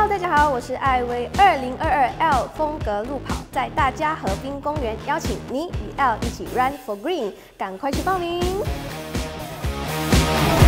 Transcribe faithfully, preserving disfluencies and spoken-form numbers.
Hello， 大家好，我是艾薇。二零二二 L 风格路跑在大家河滨公园，邀请你与 L 一起 Run for Green， 赶快去报名！